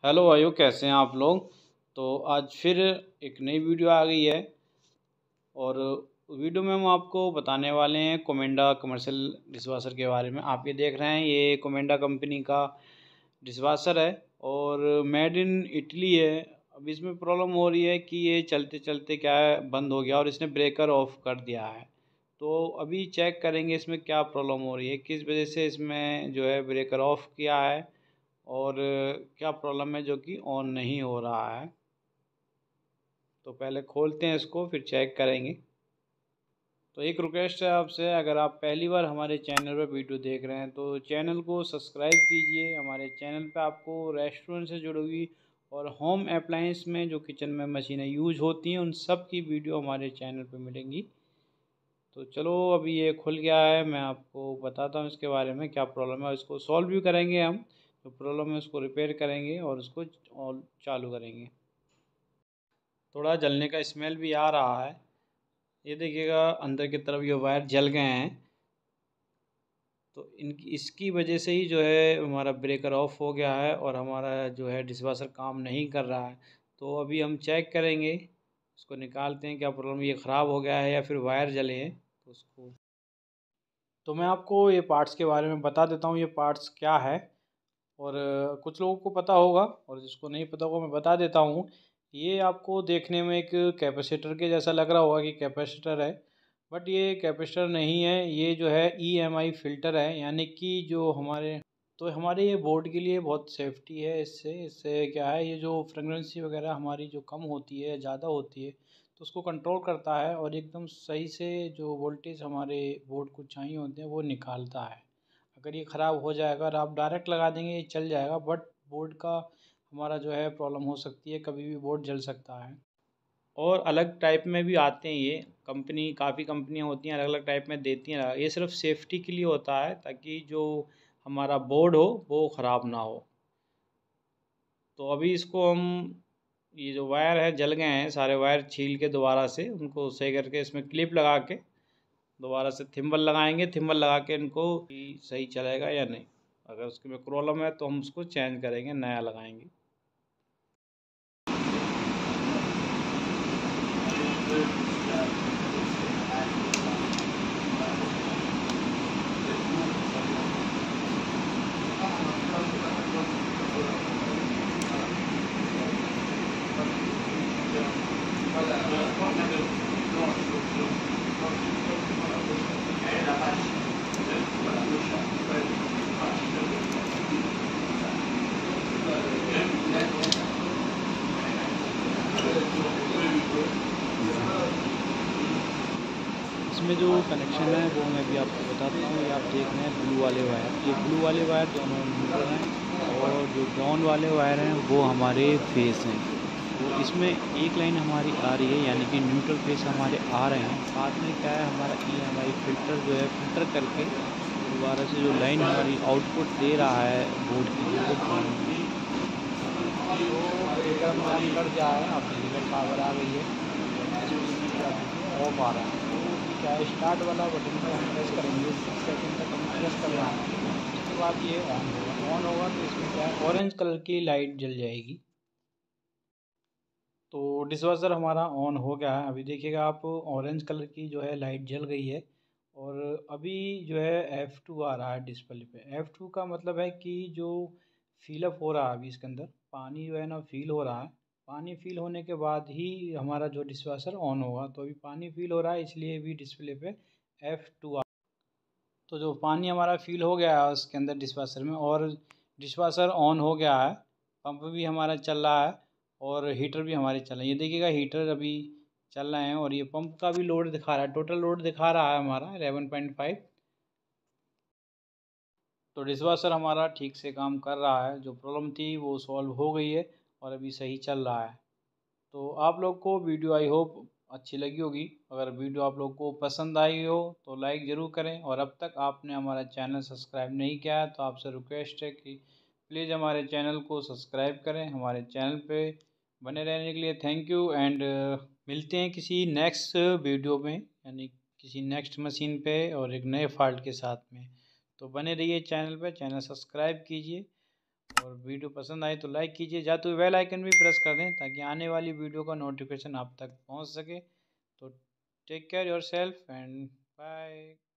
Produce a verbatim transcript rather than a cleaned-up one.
Hello भाइयों, कैसे हैं आप लोग। तो आज फिर एक नई वीडियो आ गई है और वीडियो में हम आपको बताने वाले हैं कोमेंडा कमर्शियल डिशवाशर के बारे में। आप ये देख रहे हैं, ये कोमेंडा कंपनी का डिशवाशर है और मेड इन इटली है। अब इसमें प्रॉब्लम हो रही है कि ये चलते चलते क्या है बंद हो गया और इसने ब्रेकर ऑफ कर दिया है। तो अभी चेक करेंगे इसमें क्या प्रॉब्लम हो रही है, किस वजह से इसमें जो है ब्रेकर ऑफ किया है और क्या प्रॉब्लम है जो कि ऑन नहीं हो रहा है। तो पहले खोलते हैं इसको, फिर चेक करेंगे। तो एक रिक्वेस्ट है आपसे, अगर आप पहली बार हमारे चैनल पर वीडियो देख रहे हैं तो चैनल को सब्सक्राइब कीजिए। हमारे चैनल पे आपको रेस्टोरेंट से जुड़ी हुई और होम अप्लायंस में जो किचन में मशीनें यूज होती हैं उन सब की वीडियो हमारे चैनल पे मिलेंगी। तो चलो, अभी ये खुल गया है, मैं आपको बताता हूँ इसके बारे में क्या प्रॉब्लम है और इसको सॉल्व भी करेंगे। हम जो प्रॉब्लम है उसको रिपेयर करेंगे और उसको और चालू करेंगे। थोड़ा जलने का स्मेल भी आ रहा है। ये देखिएगा अंदर की तरफ ये वायर जल गए हैं, तो इनकी इसकी वजह से ही जो है हमारा ब्रेकर ऑफ हो गया है और हमारा जो है डिशवाशर काम नहीं कर रहा है। तो अभी हम चेक करेंगे, इसको निकालते हैं क्या प्रॉब्लम, ये ख़राब हो गया है या फिर वायर जले हैं। तो उसको तो मैं आपको ये पार्ट्स के बारे में बता देता हूँ, ये पार्ट्स क्या है। और कुछ लोगों को पता होगा और जिसको नहीं पता होगा मैं बता देता हूँ। ये आपको देखने में एक कैपेसिटर के जैसा लग रहा होगा कि कैपेसिटर है, बट ये कैपेसिटर नहीं है। ये जो है ई एम आई फ़िल्टर है, यानी कि जो हमारे तो हमारे ये बोर्ड के लिए बहुत सेफ्टी है। इससे इससे क्या है, ये जो फ्रेगनेंसी वगैरह हमारी जो कम होती है ज़्यादा होती है तो उसको कंट्रोल करता है और एकदम सही से जो वोल्टेज हमारे बोर्ड को चाहिए होते हैं वो निकालता है। अगर ये ख़राब हो जाएगा और आप डायरेक्ट लगा देंगे ये चल जाएगा, बट बोर्ड का हमारा जो है प्रॉब्लम हो सकती है, कभी भी बोर्ड जल सकता है। और अलग टाइप में भी आते हैं, ये कंपनी काफ़ी कंपनियां होती हैं अलग अलग टाइप में देती हैं। ये सिर्फ सेफ्टी के लिए होता है ताकि जो हमारा बोर्ड हो वो ख़राब ना हो। तो अभी इसको हम, ये जो वायर है जल गए हैं, सारे वायर छील के दोबारा से उनको सही करके इसमें क्लिप लगा के दोबारा से थिम्बल लगाएंगे। थिम्बल लगा के इनको सही चलेगा या नहीं, अगर उसके में प्रॉब्लम है तो हम उसको चेंज करेंगे, नया लगाएंगे। इसमें जो कनेक्शन है वो मैं भी आपको बताता हूँ। ये आप देख रहे हैं ब्लू वाले वायर, ये ब्लू वाले वायर दोनों न्यूट्रल हैं और जो ब्राउन वाले वायर हैं वो हमारे फेस हैं। तो इसमें एक लाइन हमारी आ रही है, यानी कि न्यूट्रल फेस हमारे आ रहे हैं। साथ में क्या है, हमारा ई एम आई फ़िल्टर जो है फ़िल्टर करके दोबारा से जो लाइन हमारी आउटपुट दे रहा है बोर्ड की, वो कट जाए। आप डिजिटल पावर आ गई है, ऑफ आ रहा है। क्या है, स्टार्ट वाला बटन पर हम प्रेस करेंगे, सिक्स सेकंड तक हम प्रेस कर रहे हैं। उसके बाद ये ऑन होगा। ऑन होगा तो इसमें क्या है, ऑरेंज कलर की लाइट जल जाएगी। तो डिशवाशर हमारा ऑन हो गया है। अभी देखिएगा आप, ऑरेंज कलर की जो है लाइट जल गई है और अभी जो है एफ़ टू आ रहा है डिस्प्ले पे। एफ़ टू का मतलब है कि जो फिलअप हो रहा है अभी इसके अंदर पानी जो है ना फिल हो रहा है। पानी फिल होने के बाद ही हमारा जो डिशवाशर ऑन होगा। तो अभी पानी फिल हो रहा है, इसलिए भी डिस्प्ले पे एफ़ टू आ। तो जो पानी हमारा फिल हो गया है उसके अंदर डिशवाशर में और डिशवाशर ऑन हो गया है। पंप भी हमारा चल रहा है और हीटर भी हमारे चल रहे हैं। ये देखिएगा हीटर अभी चल रहे हैं और ये पंप का भी लोड दिखा रहा है। टोटल लोड दिखा रहा है हमारा इलेवन पॉइंट फाइव। तो डिशवाशर हमारा ठीक से काम कर रहा है, जो प्रॉब्लम थी वो सॉल्व हो गई है और अभी सही चल रहा है। तो आप लोग को वीडियो आई होप अच्छी लगी होगी। अगर वीडियो आप लोग को पसंद आई हो तो लाइक ज़रूर करें और अब तक आपने हमारा चैनल सब्सक्राइब नहीं किया है तो आपसे रिक्वेस्ट है कि प्लीज़ हमारे चैनल को सब्सक्राइब करें। हमारे चैनल पे बने रहने के लिए थैंक यू एंड मिलते हैं किसी नेक्स्ट वीडियो में, यानी किसी नेक्स्ट मशीन पे और एक नए फॉल्ट के साथ में। तो बने रहिए चैनल पे, चैनल सब्सक्राइब कीजिए और वीडियो पसंद आए तो लाइक कीजिए, जाते हुए बेल आइकन भी प्रेस कर दें ताकि आने वाली वीडियो का नोटिफिकेशन आप तक पहुंच सके। तो take care yourself and bye.